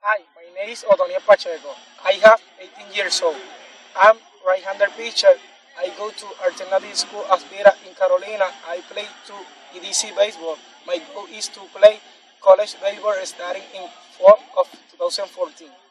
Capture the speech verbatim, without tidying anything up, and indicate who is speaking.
Speaker 1: Hi, my name is Otoniel Pacheco. I have eighteen years old. I'm right-hander pitcher. I go to Alternative School Aspira in Carolina. I play to E D C baseball. My goal is to play college baseball starting in fall of two thousand fourteen.